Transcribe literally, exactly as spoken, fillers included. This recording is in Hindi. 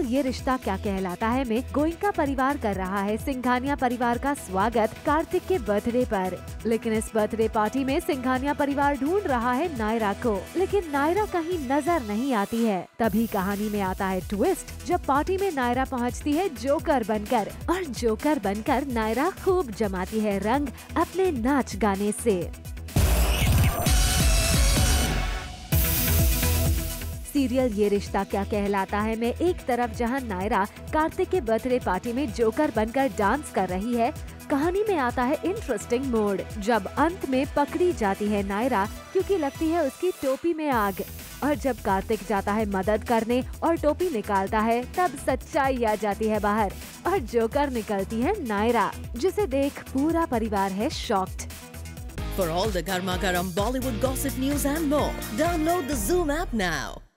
सीरियल ये रिश्ता क्या कहलाता है में गोइंका परिवार कर रहा है सिंघानिया परिवार का स्वागत कार्तिक के बर्थडे पर। लेकिन इस बर्थडे पार्टी में सिंघानिया परिवार ढूंढ रहा है नायरा को, लेकिन नायरा कहीं नजर नहीं आती है। तभी कहानी में आता है ट्विस्ट, जब पार्टी में नायरा पहुंचती है जोकर बनकर, और जोकर बनकर नायरा खूब जमाती है रंग अपने नाच गाने से। सीरियल ये रिश्ता क्या कहलाता है में एक तरफ जहां नायरा कार्तिक के बर्थडे पार्टी में जोकर बनकर डांस कर रही है, कहानी में आता है इंटरेस्टिंग मोड, जब अंत में पकड़ी जाती है नायरा क्योंकि लगती है उसकी टोपी में आग। और जब कार्तिक जाता है मदद करने और टोपी निकालता है, तब सच्चाई आ जाती है बाहर और जोकर निकलती है नायरा, जिसे देख पूरा परिवार है shocked. For all the Garma Garam Bollywood gossip news and more, download the Zoom app now.